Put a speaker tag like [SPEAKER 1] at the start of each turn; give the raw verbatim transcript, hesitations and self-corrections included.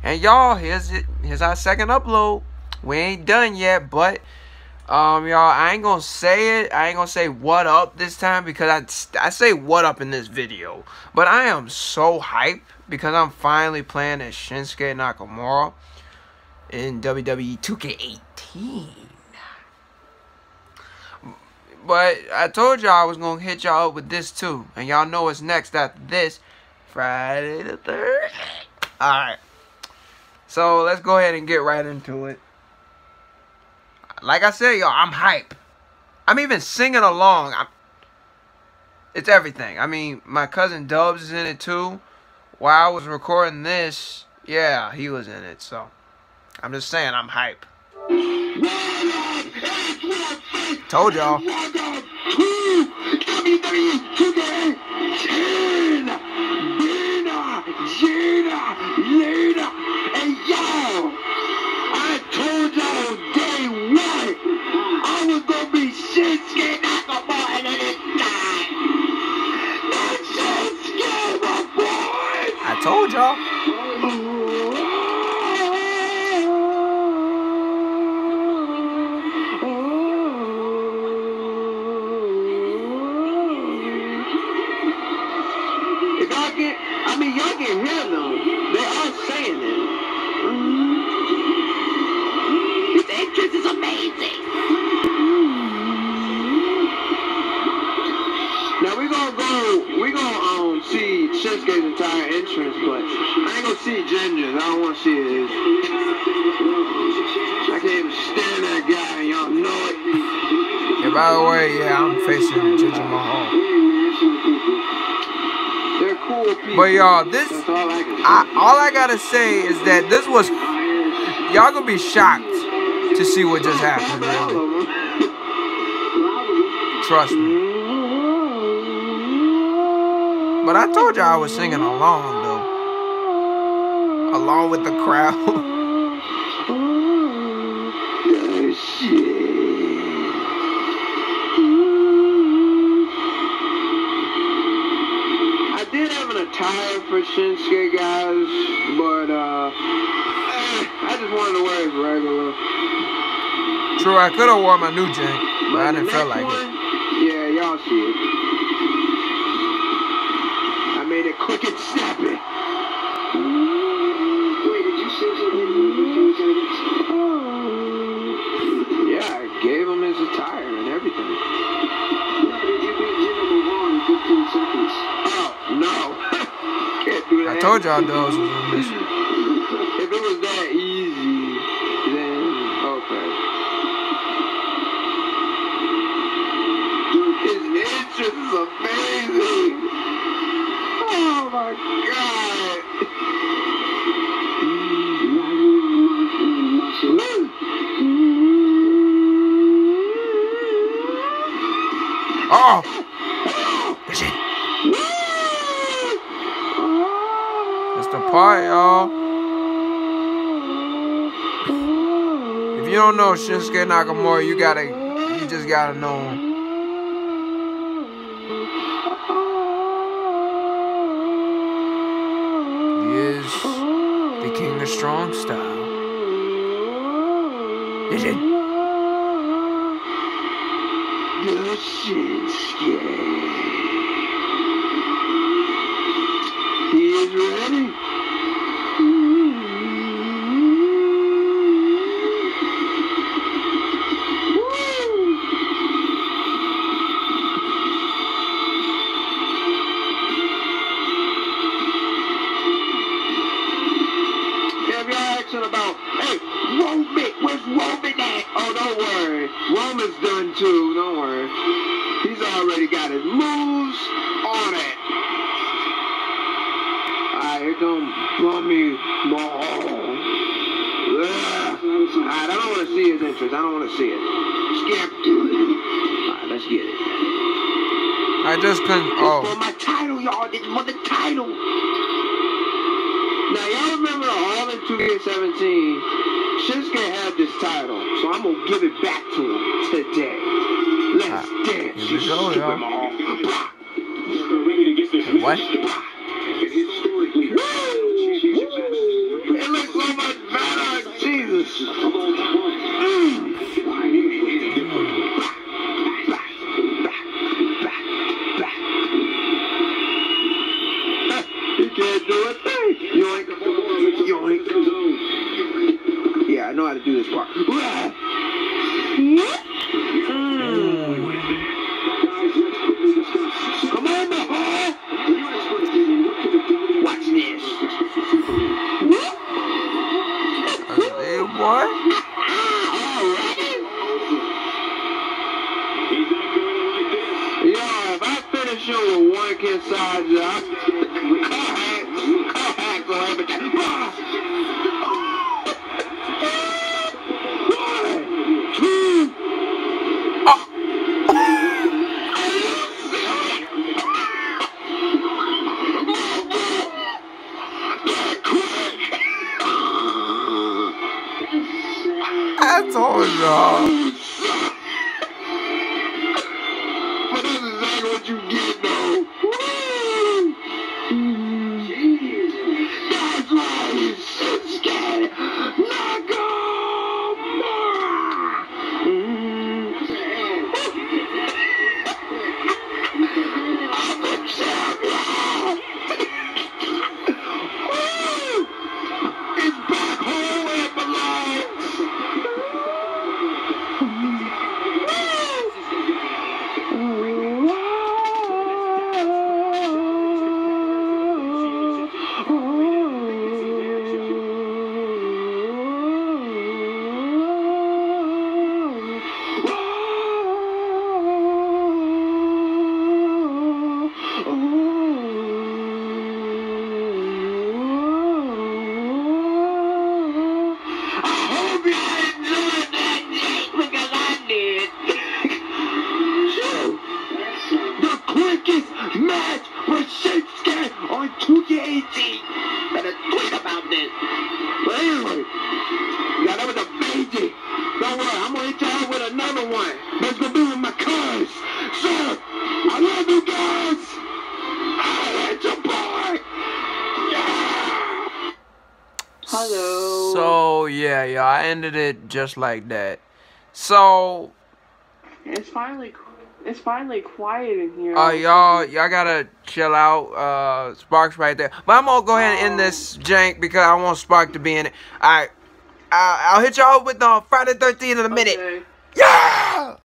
[SPEAKER 1] And y'all, here's it. Here's our second upload. We ain't done yet, but um, y'all, I ain't gonna say it. I ain't gonna say what up this time because I I say what up in this video. But I am so hyped because I'm finally playing as Shinsuke Nakamura in W W E two K eighteen. But I told y'all I was gonna hit y'all up with this too, and y'all know what's next after this. Friday the third. All right. So let's go ahead and get right into it. Like I said, y'all, I'm hype. I'm even singing along. I'm, it's everything. I mean, my cousin Dubs is in it too. While I was recording this, yeah, he was in it. So I'm just saying, I'm hype. Told y'all.
[SPEAKER 2] I told y'all day one I was gonna be Shinsuke Nakamura in this time. That's Shinsuke, my boy.
[SPEAKER 1] I told y'all.
[SPEAKER 2] If y'all can, I mean, y'all can hear them. They are saying it. This entrance is amazing. Now we're gonna go, we're gonna um see Shinsuke's entire entrance, but I ain't gonna see Ginger's. I don't wanna see his. I can't even stand that guy, and y'all know it.
[SPEAKER 1] Yeah, by the way, yeah, I'm facing Ginger Mahal.
[SPEAKER 2] They're cool people.
[SPEAKER 1] But y'all, this,
[SPEAKER 2] That's all I can say.
[SPEAKER 1] I, all I gotta say is that this was, y'all gonna be shocked to see what just happened, really. Trust me. But I told y'all I was singing along, though. Along with the crowd.
[SPEAKER 2] Good shit. I did have an attire for Shinsuke, guys, but uh, eh, I just wanted to wear his regular.
[SPEAKER 1] True, I could have worn my new jank, but I didn't feel like
[SPEAKER 2] one,
[SPEAKER 1] it.
[SPEAKER 2] Yeah, y'all see it. I made it quick and snappy. Wait, did you say something? Yeah, I gave him his attire and everything. No, did you beat Jinder Mahal in fifteen seconds? Oh, no. Can't do that.
[SPEAKER 1] I told y'all those was on this.
[SPEAKER 2] If it was that easy, then okay. His entrance is amazing. Oh my god.
[SPEAKER 1] Oh! That's it. That's the part, y'all. If you don't know Shinsuke Nakamura, you gotta, you just gotta know him. He is the king of strong style. Is it?
[SPEAKER 2] Good Shinsuke. He is ready. About, hey, Roman, where's Roman at? Oh, don't worry. Roman's done too, don't worry. He's already got his moves on it. Alright, here comes Bummy Mahal. Alright, I don't want to see his entrance. I don't want to see it. Skip. Alright, let's get it.
[SPEAKER 1] I just couldn't,
[SPEAKER 2] This
[SPEAKER 1] oh.
[SPEAKER 2] for my title, y'all. This is for the title. Now, y'all remember All in two K seventeen, Shinsuke had this title, so I'm going to give it back to him today. Let's uh, dance.
[SPEAKER 1] Here we go, y'all.
[SPEAKER 2] What? It looks You can't do it. Yoink. Yoink. Yeah, I know how to do this part. Mm. Come on, Mahal. Watch this.
[SPEAKER 1] Hey, boy.
[SPEAKER 2] Yo, if I finish you with one kiss side job, car hack for everything. One, two,
[SPEAKER 1] I told y'all.
[SPEAKER 2] but this is exactly what you get, though. That's why you should scared. It's back home where it belongs. Match with Shakespeare on two K eighteen. Better tweet about this. But anyway, yeah, that was amazing. Don't worry, I'm gonna hit y'all with another one. That's gonna be with my cuz. So, I love you guys. I hate your boy. Yeah. Hello.
[SPEAKER 1] So, yeah, y'all, I ended it just like that. So,
[SPEAKER 3] It's finally, it's finally quiet in here.
[SPEAKER 1] uh, y'all, y'all gotta chill out. Uh, Spark's right there. But I'm gonna go ahead and end this jank because I want Spark to be in it. Alright, I'll, I'll hit y'all with the Friday the thirteenth in a minute.
[SPEAKER 3] Okay.
[SPEAKER 1] Yeah!